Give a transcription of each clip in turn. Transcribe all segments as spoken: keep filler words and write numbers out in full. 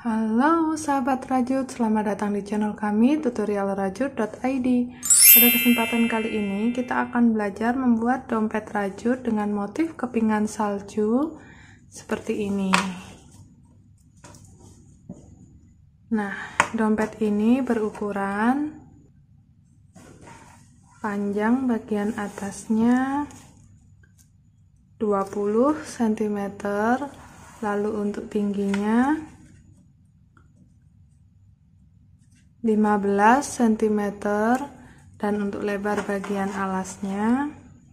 Halo sahabat rajut, selamat datang di channel kami tutorial rajut dot i d. Pada kesempatan kali ini kita akan belajar membuat dompet rajut dengan motif kepingan salju seperti ini. Nah, dompet ini berukuran panjang bagian atasnya dua puluh sentimeter, lalu untuk tingginya lima belas sentimeter, dan untuk lebar bagian alasnya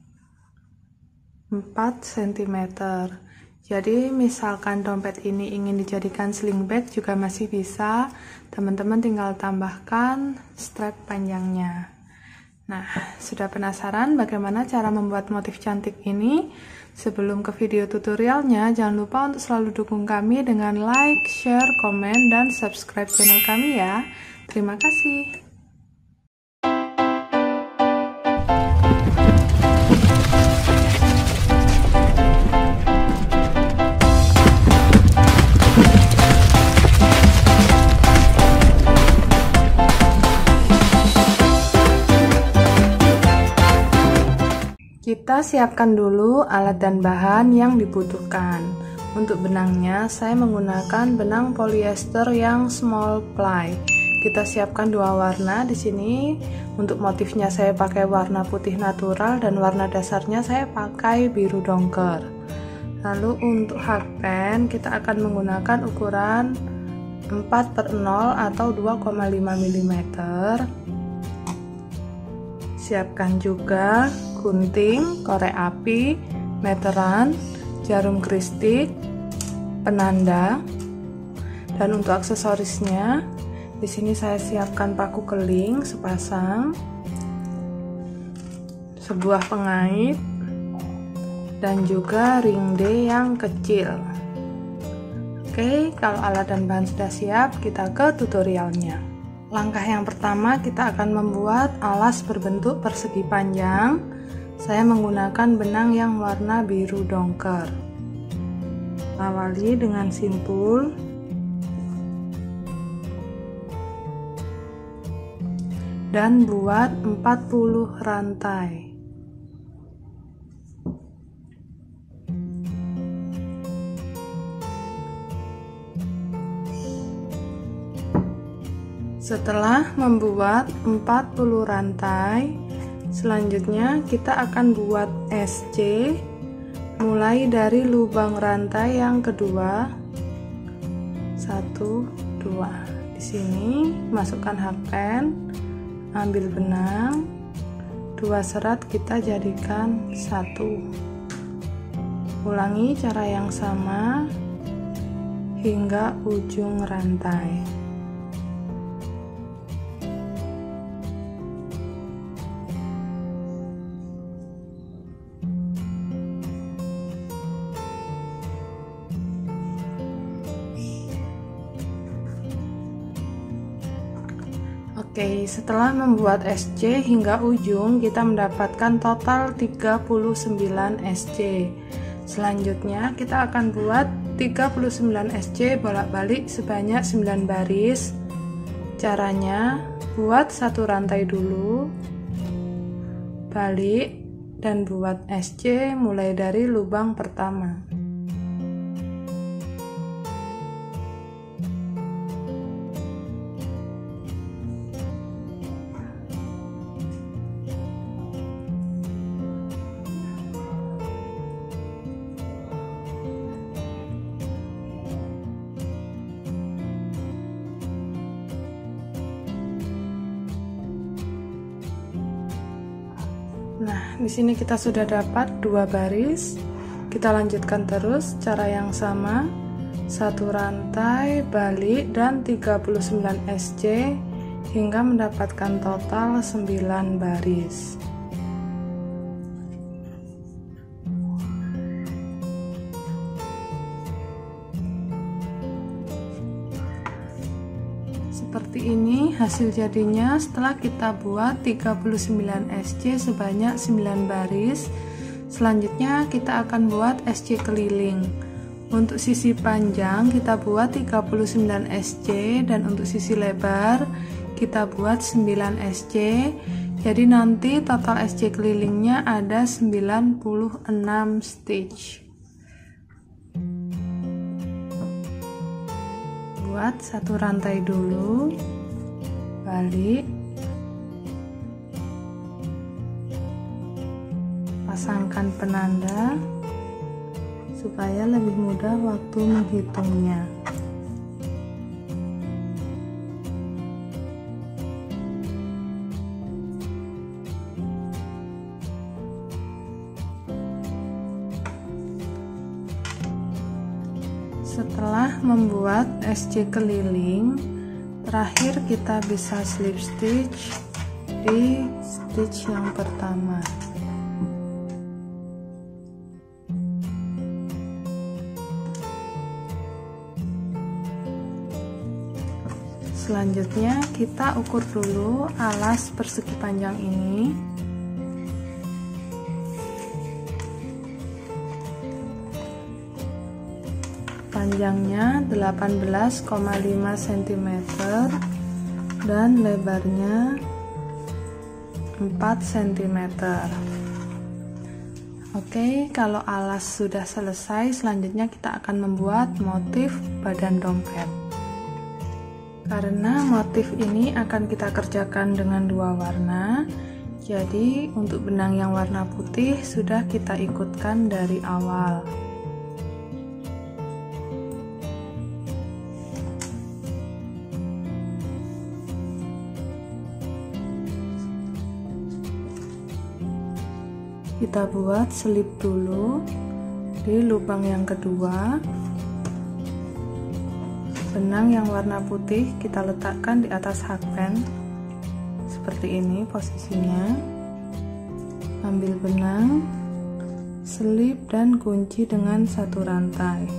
empat sentimeter. Jadi misalkan dompet ini ingin dijadikan sling bag juga masih bisa, teman-teman tinggal tambahkan strap panjangnya. Nah, sudah penasaran bagaimana cara membuat motif cantik ini? Sebelum ke video tutorialnya, jangan lupa untuk selalu dukung kami dengan like, share, komen, dan subscribe channel kami ya. Terima kasih. Kita siapkan dulu alat dan bahan yang dibutuhkan. Untuk benangnya, saya menggunakan benang polyester yang small ply. Kita siapkan dua warna di sini. Untuk motifnya saya pakai warna putih natural dan warna dasarnya saya pakai biru dongker. Lalu untuk hakpen kita akan menggunakan ukuran empat per nol atau dua koma lima milimeter. Siapkan juga gunting, korek api, meteran, jarum kristik, penanda, dan untuk aksesorisnya di sini saya siapkan paku keling sepasang, sebuah pengait, dan juga ring D yang kecil. Oke, kalau alat dan bahan sudah siap, kita ke tutorialnya. Langkah yang pertama, kita akan membuat alas berbentuk persegi panjang. Saya menggunakan benang yang warna biru dongker. Awali dengan simpul. Dan buat empat puluh rantai. Setelah membuat empat puluh rantai, selanjutnya kita akan buat S C mulai dari lubang rantai yang kedua. Satu, dua. Di sini masukkan hakpen, ambil benang, dua serat kita jadikan satu. Ulangi cara yang sama hingga ujung rantai. Oke, setelah membuat S C hingga ujung, kita mendapatkan total tiga puluh sembilan S C. Selanjutnya, kita akan buat tiga puluh sembilan S C bolak-balik sebanyak sembilan baris. Caranya, buat satu rantai dulu, balik, dan buat S C mulai dari lubang pertama. Nah, di sini kita sudah dapat dua baris. Kita lanjutkan terus cara yang sama. Satu rantai, balik, dan tiga puluh sembilan S C hingga mendapatkan total sembilan baris. Seperti ini hasil jadinya setelah kita buat tiga puluh sembilan S C sebanyak sembilan baris. Selanjutnya kita akan buat S C keliling. Untuk sisi panjang kita buat tiga puluh sembilan S C dan untuk sisi lebar kita buat sembilan S C. Jadi nanti total S C kelilingnya ada sembilan puluh enam stitch. Buat satu rantai dulu, balik, pasangkan penanda supaya lebih mudah waktu menghitungnya. Setelah membuat S C keliling, terakhir kita bisa slip stitch di stitch yang pertama. Selanjutnya kita ukur dulu alas persegi panjang ini. Panjangnya delapan belas koma lima sentimeter dan lebarnya empat sentimeter. Oke, kalau alas sudah selesai, selanjutnya kita akan membuat motif badan dompet. Karena motif ini akan kita kerjakan dengan dua warna, jadi untuk benang yang warna putih sudah kita ikutkan dari awal. Kita buat selip dulu di lubang yang kedua. Benang yang warna putih kita letakkan di atas hakpen seperti ini posisinya. Ambil benang, selip dan kunci dengan satu rantai.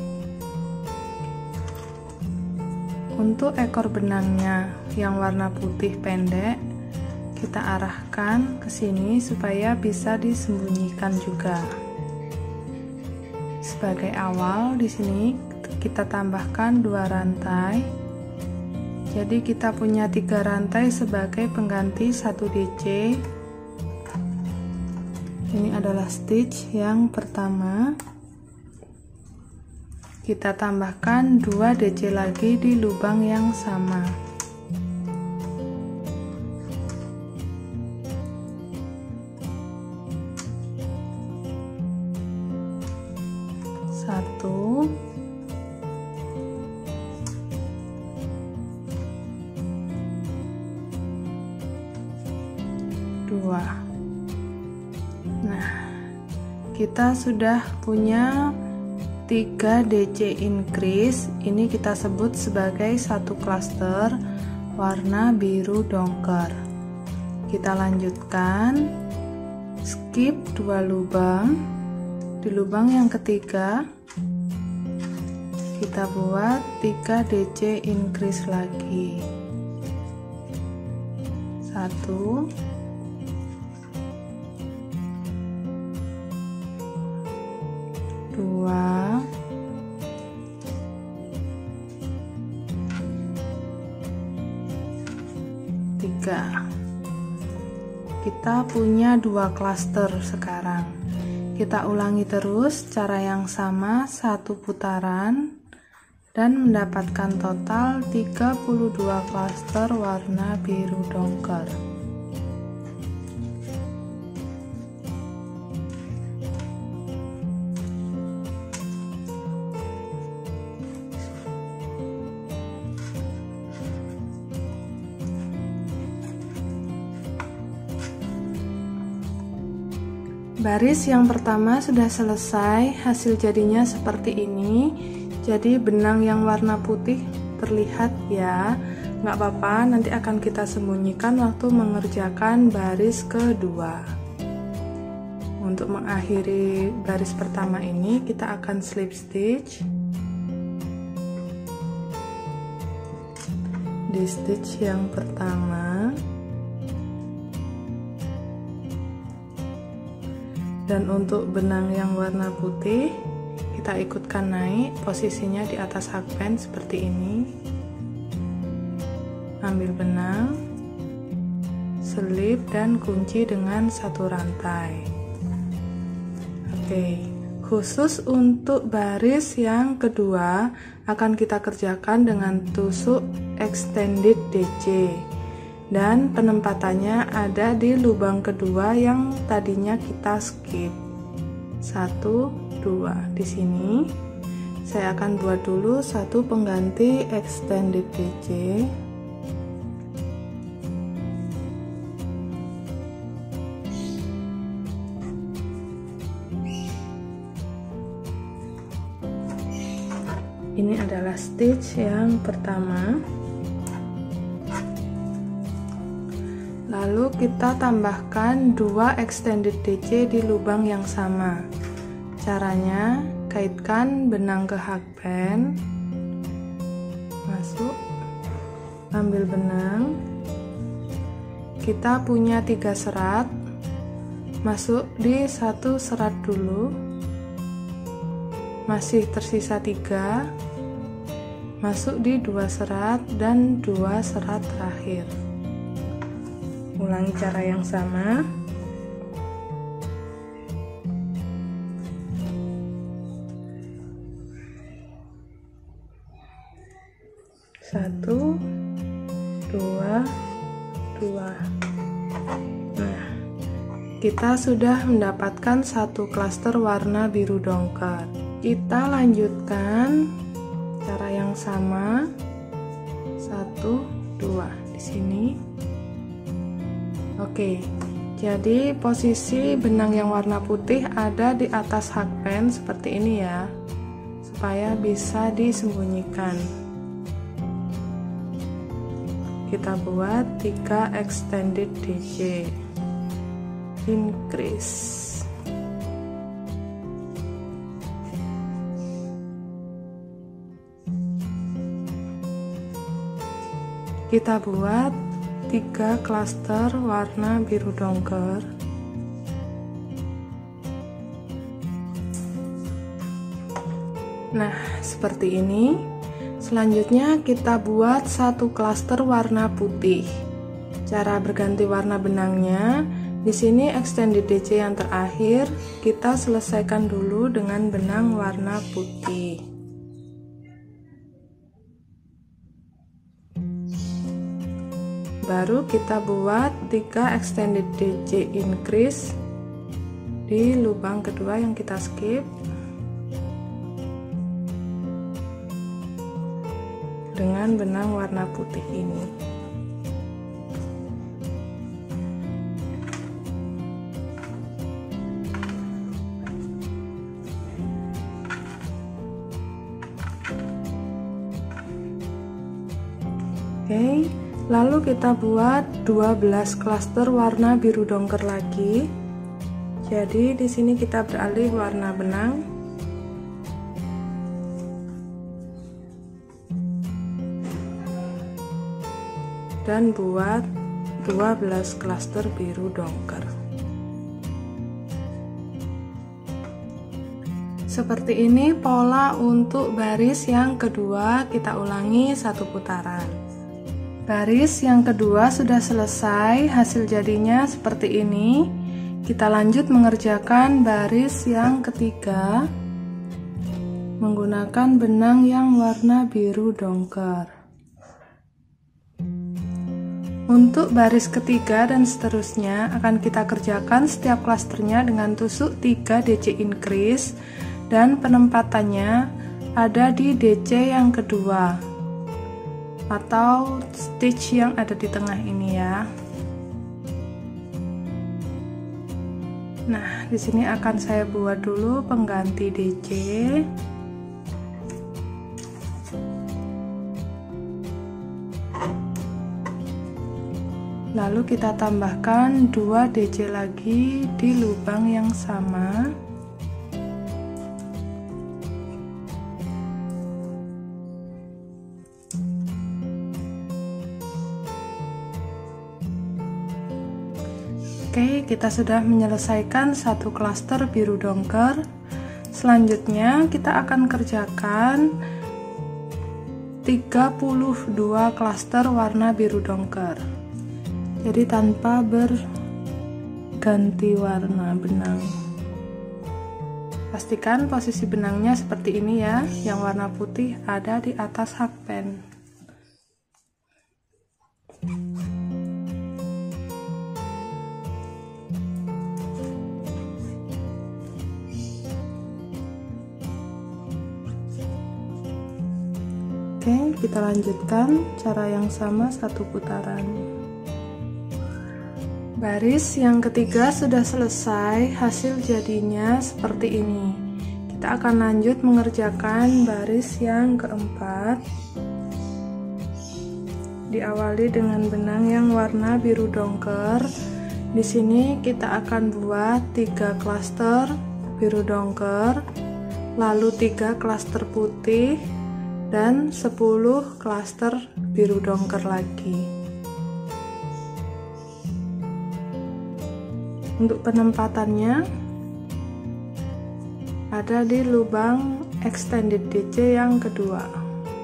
Untuk ekor benangnya yang warna putih pendek, kita arahkan ke sini supaya bisa disembunyikan juga. Sebagai awal di sini kita tambahkan dua rantai, jadi kita punya tiga rantai sebagai pengganti satu D C. Ini adalah stitch yang pertama. Kita tambahkan dua D C lagi di lubang yang sama. Satu, dua. Nah, kita sudah punya tiga D C increase. Ini kita sebut sebagai satu klaster warna biru dongker. Kita lanjutkan, skip dua lubang. Di lubang yang ketiga kita buat tiga D C increase lagi. Satu, dua, tiga. Kita punya dua klaster sekarang. Kita ulangi terus cara yang sama satu putaran dan mendapatkan total tiga puluh dua klaster warna biru dongker. Baris yang pertama sudah selesai, hasil jadinya seperti ini. Jadi benang yang warna putih terlihat ya, nggak apa-apa, nanti akan kita sembunyikan waktu mengerjakan baris kedua. Untuk mengakhiri baris pertama ini kita akan slip stitch di stitch yang pertama. Dan untuk benang yang warna putih kita kita ikutkan naik, posisinya di atas hakband seperti ini. Ambil benang, selip dan kunci dengan satu rantai. Oke, khusus untuk baris yang kedua akan kita kerjakan dengan tusuk extended D C. Dan penempatannya ada di lubang kedua yang tadinya kita skip. Satu, dua. Di sini saya akan buat dulu satu pengganti extended D C. Ini adalah stitch yang pertama. Lalu kita tambahkan dua extended D C di lubang yang sama. Caranya, kaitkan benang ke hakband, masuk, ambil benang. Kita punya tiga serat, masuk di satu serat dulu, masih tersisa tiga, masuk di dua serat dan dua serat terakhir. Ulangi cara yang sama. Satu, dua, dua. Nah, kita sudah mendapatkan satu klaster warna biru dongker. Kita lanjutkan cara yang sama. Satu, dua di sini. Oke, jadi posisi benang yang warna putih ada di atas hakband seperti ini ya, supaya bisa disembunyikan. Kita buat tiga extended D C, increase. Kita buat tiga klaster warna biru dongker. Nah, seperti ini. Selanjutnya kita buat satu klaster warna putih. Cara berganti warna benangnya, di sini extended D C yang terakhir kita selesaikan dulu dengan benang warna putih. Baru kita buat tiga extended D C increase di lubang kedua yang kita skip dengan benang warna putih ini. Oke, lalu kita buat dua belas klaster warna biru dongker lagi. Jadi di sini kita beralih warna benang. Dan buat dua belas klaster biru dongker. Seperti ini pola untuk baris yang kedua, kita ulangi satu putaran. Baris yang kedua sudah selesai, hasil jadinya seperti ini. Kita lanjut mengerjakan baris yang ketiga menggunakan benang yang warna biru dongker. Untuk baris ketiga dan seterusnya akan kita kerjakan setiap klasternya dengan tusuk tiga D C increase dan penempatannya ada di D C yang kedua atau stitch yang ada di tengah ini ya. Nah, di sini akan saya buat dulu pengganti D C. Lalu kita tambahkan dua D C lagi di lubang yang sama. Oke, kita sudah menyelesaikan satu klaster biru dongker. Selanjutnya kita akan kerjakan tiga puluh dua klaster warna biru dongker. Jadi tanpa berganti warna benang. Pastikan posisi benangnya seperti ini ya, yang warna putih ada di atas hakpen. Oke, kita lanjutkan cara yang sama satu putaran. Baris yang ketiga sudah selesai, hasil jadinya seperti ini. Kita akan lanjut mengerjakan baris yang keempat. Diawali dengan benang yang warna biru dongker. Di sini kita akan buat tiga klaster biru dongker, lalu tiga klaster putih, dan sepuluh klaster biru dongker lagi. Untuk penempatannya ada di lubang extended D C yang kedua.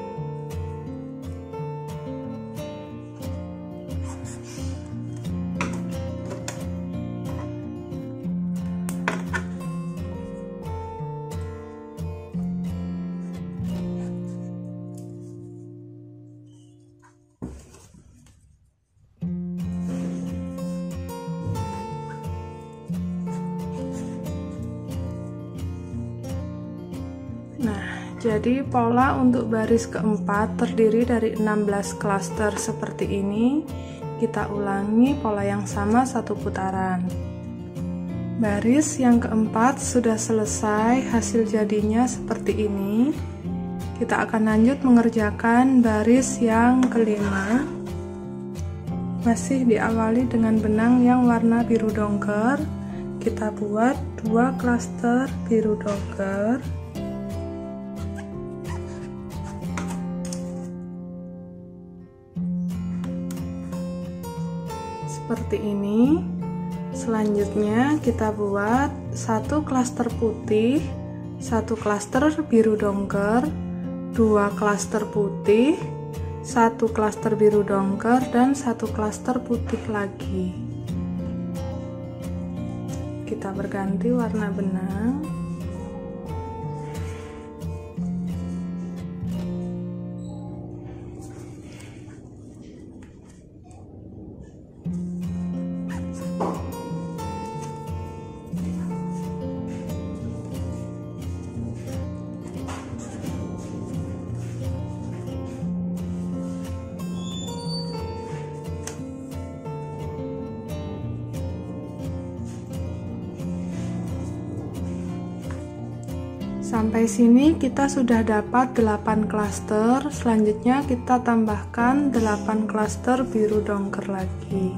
Jadi pola untuk baris keempat terdiri dari enam belas klaster seperti ini. Kita ulangi pola yang sama satu putaran. Baris yang keempat sudah selesai, hasil jadinya seperti ini. Kita akan lanjut mengerjakan baris yang kelima. Masih diawali dengan benang yang warna biru dongker. Kita buat dua klaster biru dongker. Seperti ini. Selanjutnya kita buat satu klaster putih, satu klaster biru dongker, dua klaster putih, satu klaster biru dongker, dan satu klaster putih lagi. Kita berganti warna benang. Sampai sini kita sudah dapat delapan klaster. Selanjutnya kita tambahkan delapan klaster biru dongker lagi.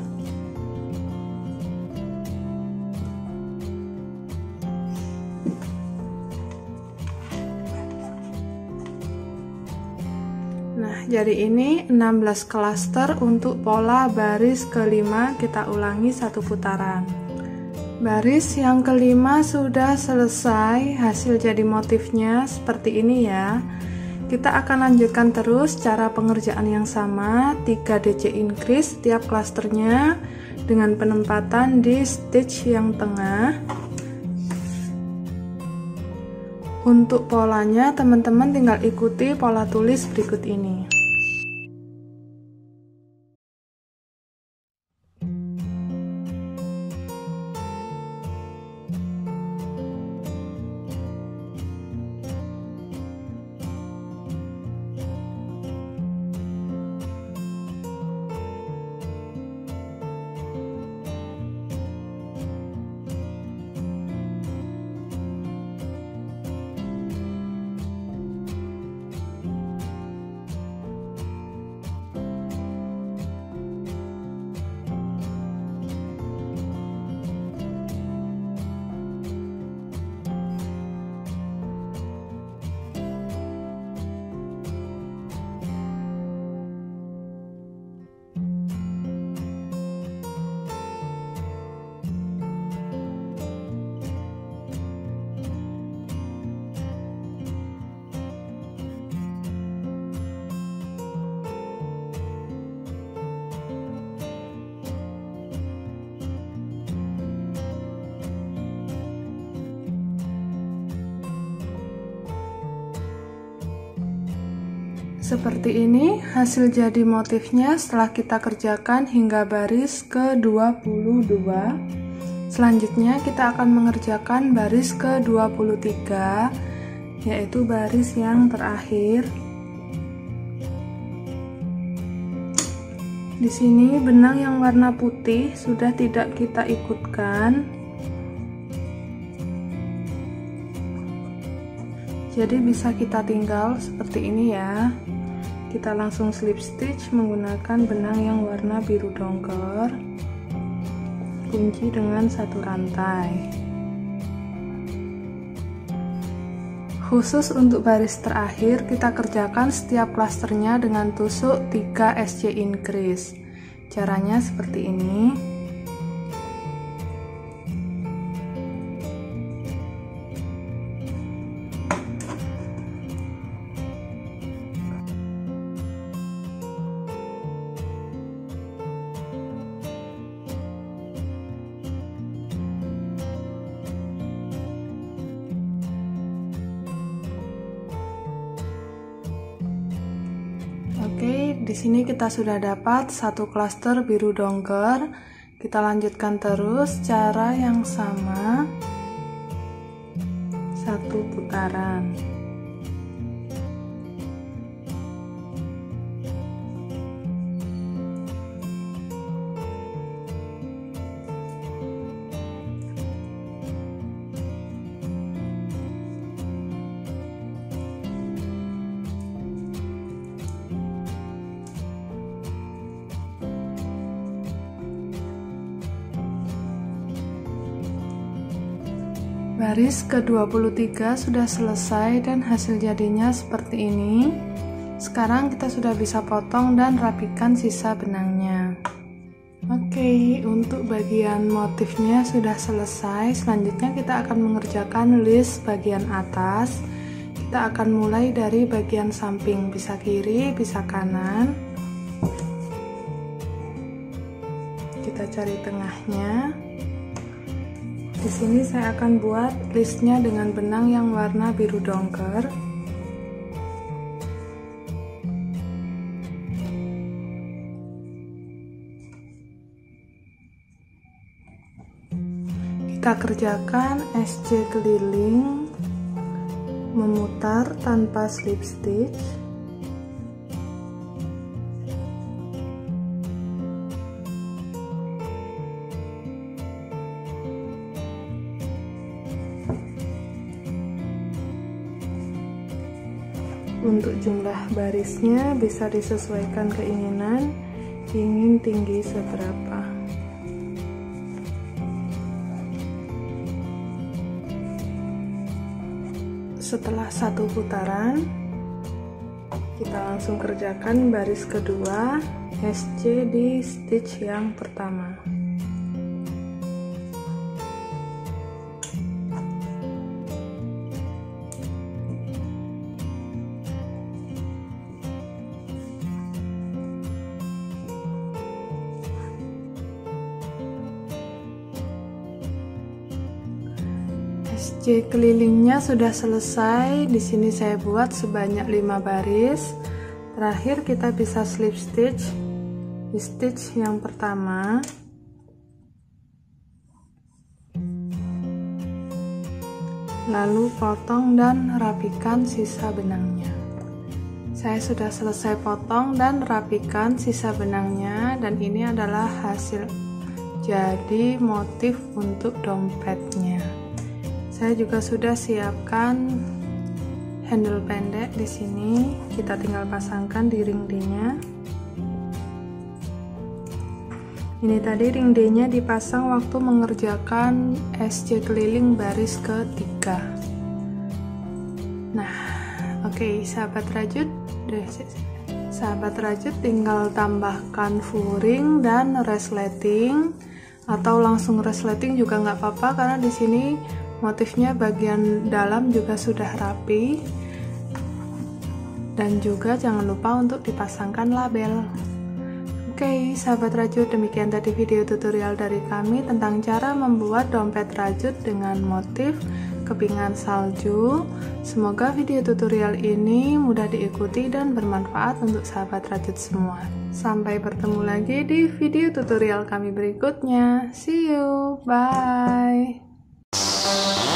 Nah, jadi ini enam belas klaster untuk pola baris kelima. Kita ulangi satu putaran. Baris yang kelima sudah selesai, hasil jadi motifnya seperti ini ya. Kita akan lanjutkan terus cara pengerjaan yang sama, tiga D C increase setiap klasternya dengan penempatan di stitch yang tengah. Untuk polanya teman-teman tinggal ikuti pola tulis berikut ini. Seperti ini hasil jadi motifnya setelah kita kerjakan hingga baris ke dua puluh dua. Selanjutnya kita akan mengerjakan baris ke dua puluh tiga, yaitu baris yang terakhir. Di sini benang yang warna putih sudah tidak kita ikutkan. Jadi bisa kita tinggal seperti ini ya. Kita langsung slip stitch menggunakan benang yang warna biru dongker. Kunci dengan satu rantai. Khusus untuk baris terakhir, kita kerjakan setiap klasternya dengan tusuk tiga S C increase. Caranya seperti ini. Oke, di sini kita sudah dapat satu klaster biru dongker. Kita lanjutkan terus cara yang sama, satu putaran. Baris ke dua puluh tiga sudah selesai dan hasil jadinya seperti ini. Sekarang kita sudah bisa potong dan rapikan sisa benangnya. Oke, untuk bagian motifnya sudah selesai. Selanjutnya kita akan mengerjakan list bagian atas. Kita akan mulai dari bagian samping, bisa kiri, bisa kanan. Kita cari tengahnya. Di sini saya akan buat listnya dengan benang yang warna biru dongker. Kita kerjakan S C keliling, memutar tanpa slip stitch. Untuk jumlah barisnya bisa disesuaikan keinginan, ingin tinggi seberapa. Setelah satu putaran, kita langsung kerjakan baris kedua S C di stitch yang pertama. S C kelilingnya sudah selesai. Di sini saya buat sebanyak lima baris. Terakhir kita bisa slip stitch di stitch yang pertama. Lalu potong dan rapikan sisa benangnya. Saya sudah selesai potong dan rapikan sisa benangnya, dan ini adalah hasil jadi motif untuk dompetnya. Saya juga sudah siapkan handle pendek di sini. Kita tinggal pasangkan di ring D-nya. Ini tadi ring D-nya dipasang waktu mengerjakan S C keliling baris ketiga. Nah, oke, okay, sahabat rajut, deh, sahabat rajut tinggal tambahkan full-ring dan resleting, atau langsung resleting juga nggak apa-apa karena di sini motifnya bagian dalam juga sudah rapi. Dan juga jangan lupa untuk dipasangkan label. Oke, okay, sahabat rajut, demikian tadi video tutorial dari kami tentang cara membuat dompet rajut dengan motif kepingan salju. Semoga video tutorial ini mudah diikuti dan bermanfaat untuk sahabat rajut semua. Sampai bertemu lagi di video tutorial kami berikutnya. See you, bye.